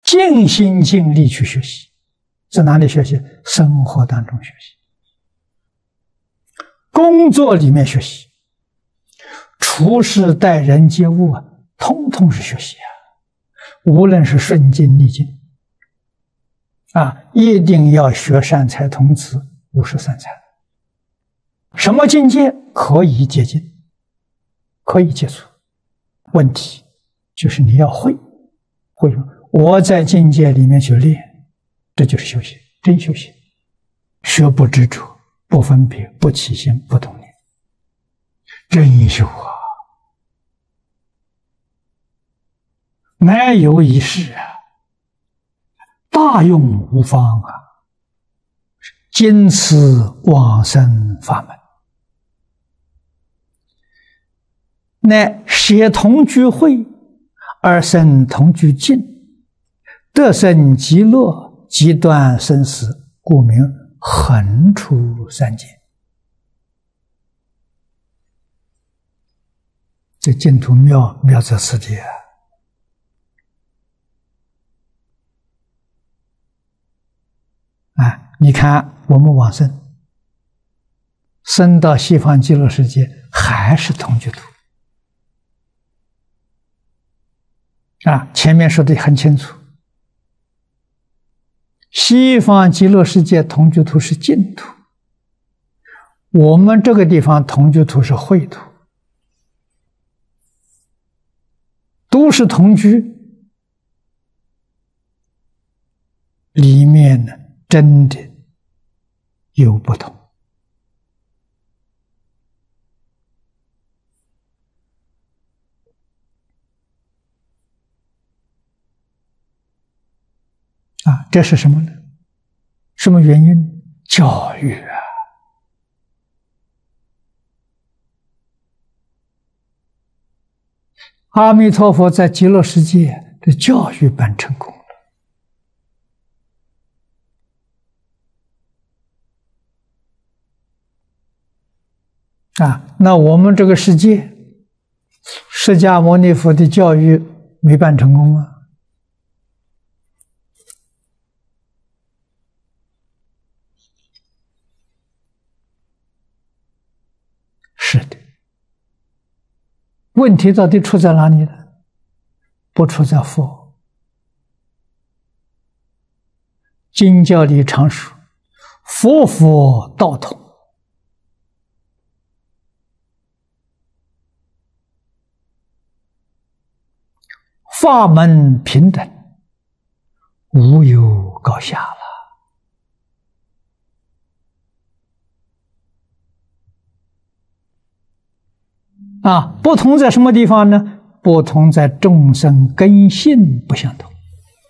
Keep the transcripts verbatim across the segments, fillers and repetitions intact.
尽心尽力去学习，在哪里学习？生活当中学习，工作里面学习，处事待人接物啊，通通是学习啊。无论是顺境逆境啊，一定要学善财童子五十三参。什么境界可以接近，可以接触？问题就是你要会，会我在境界里面去练，这就是修行，真修行。学不执着，不分别，不起心，不动念，真修啊！没有一事啊，大用无方啊，今此往生法门，乃协同聚会而生同聚境，得生极乐，即断生死，故名横出三界。这净土妙妙在此地啊！啊，你看我们往生，生到西方极乐世界还是同居土啊！前面说的很清楚，西方极乐世界同居土是净土，我们这个地方同居土是秽土，都是同居，里面呢真的有不同。啊，这是什么呢？什么原因？教育啊！阿弥陀佛在极乐世界的教育办成功了啊！那我们这个世界，释迦牟尼佛的教育没办成功啊？是的，问题到底出在哪里呢？不出在佛。经教里常说，佛佛道统，法门平等，无有高下了。啊，不同在什么地方呢？不同在众生根性不相同，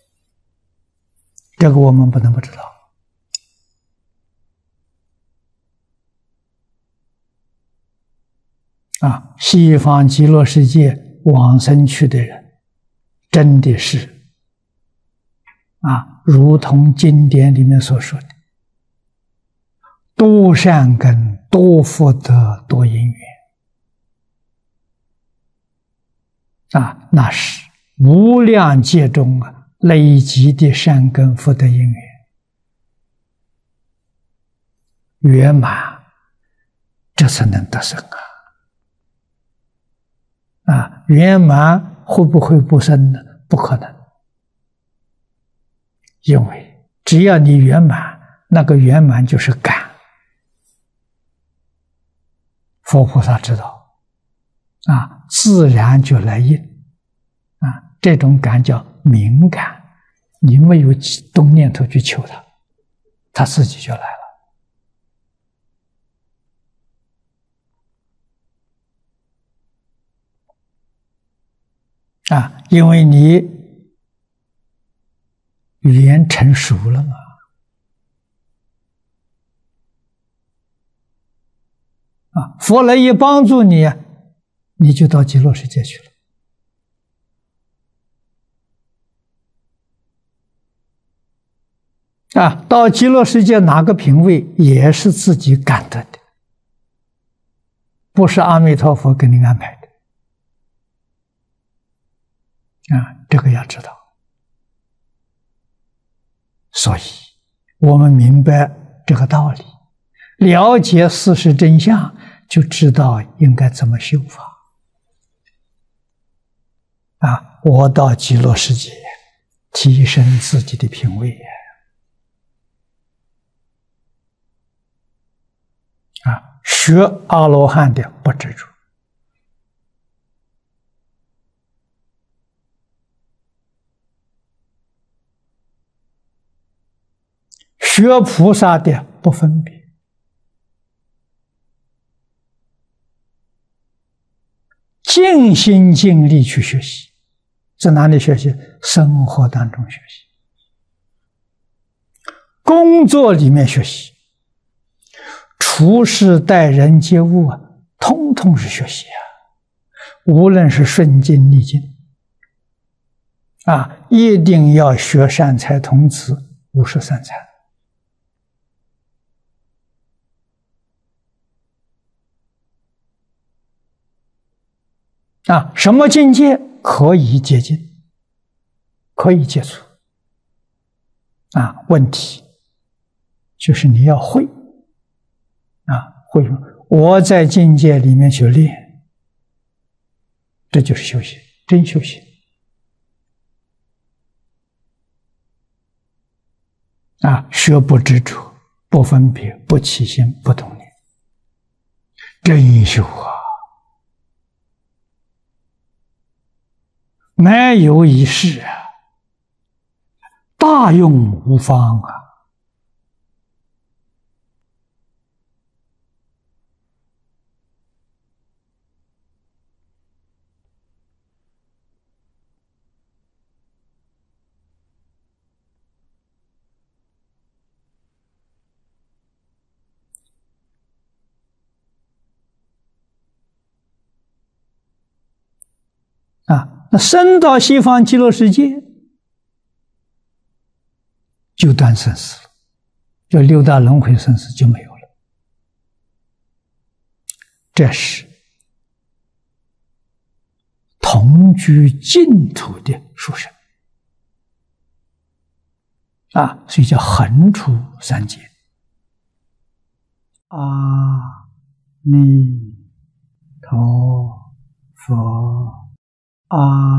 这个我们不能不知道。啊，西方极乐世界往生去的人，真的是啊，如同经典里面所说的，多善根、多福德、多因缘。啊，那是无量劫中啊累积的善根福德因缘圆满，这才能得生啊！啊，圆满会不会不生呢？不可能，因为只要你圆满，那个圆满就是感。佛菩萨知道。啊，自然就来应啊！这种感叫敏感，你没有动念头去求它，它自己就来了啊！因为你语言成熟了嘛。啊，佛来一帮助你啊，你就到极乐世界去了。啊，到极乐世界哪个品位也是自己感得的，不是阿弥陀佛给你安排的。啊，这个要知道。 所以我们明白这个道理，了解事实真相，就知道应该怎么修法。啊，我到极乐世界，提升自己的品位啊，学阿罗汉的不执着，学菩萨的不分别，尽心尽力去学习。在哪里学习？生活当中学习，工作里面学习，处事待人接物啊，通通是学习啊。无论是顺境逆境啊，一定要学善财童子五十三参。啊，什么境界可以接近，可以接触？啊，问题就是你要会啊，会什么？我在境界里面去练，这就是修行，真修行啊！学不执着，不分别，不起心，不动念，真修啊！没有一事啊，大用无方啊！啊，那生到西方极乐世界，就断生死了，就六大轮回生死就没有了。这是同居净土的殊胜啊，所以叫横出三界。阿弥陀佛。阿